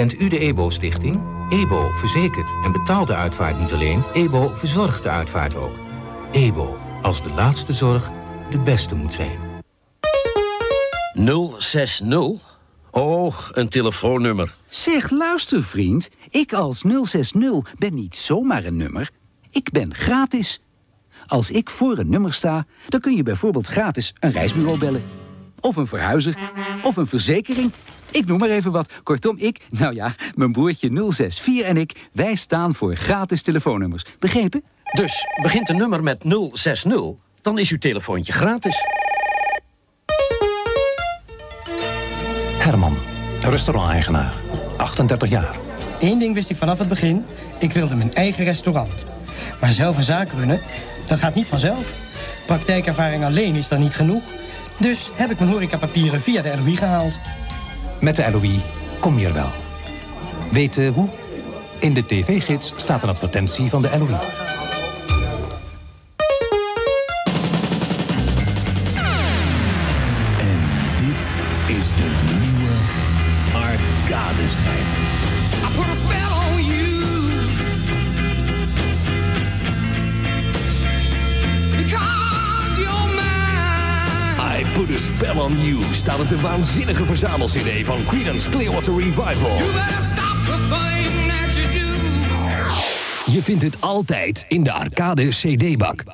Kent u de EBO-stichting? EBO verzekert en betaalt de uitvaart niet alleen, EBO verzorgt de uitvaart ook. EBO, als de laatste zorg de beste moet zijn. 060? Oh, een telefoonnummer. Zeg, luister vriend, ik als 060 ben niet zomaar een nummer. Ik ben gratis. Als ik voor een nummer sta, dan kun je bijvoorbeeld gratis een reisbureau bellen. Of een verhuizer. Of een verzekering. Ik noem maar even wat. Kortom, mijn broertje 064 en ik, wij staan voor gratis telefoonnummers. Begrepen? Dus begint een nummer met 060, dan is uw telefoontje gratis. Herman, restaurant-eigenaar. 38 jaar. Eén ding wist ik vanaf het begin. Ik wilde mijn eigen restaurant. Maar zelf een zaak runnen, dat gaat niet vanzelf. Praktijkervaring alleen is dan niet genoeg. Dus heb ik mijn horecapapieren via de LOI gehaald. Met de LOI kom je er wel. Weten hoe? In de tv-gids staat een advertentie van de LOI. En dit is de nieuwe Arcade-schijf. I put a spell on you. Because you're mine. I put a spell on you staat op de waanzinnige verzamel-cd van Creedence Clearwater Revival. You better stop the thing that you do. Je vindt het altijd in de Arcade CD-bak.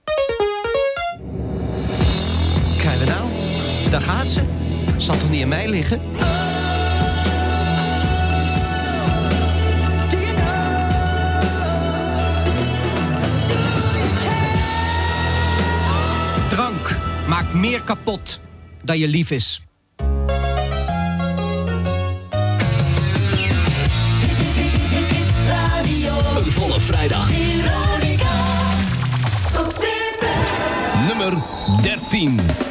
Krijgen we nou? Daar gaat ze. Zal toch niet aan mij liggen? Drank maakt meer kapot dan je lief is. Een volle vrijdag. Nummer 13.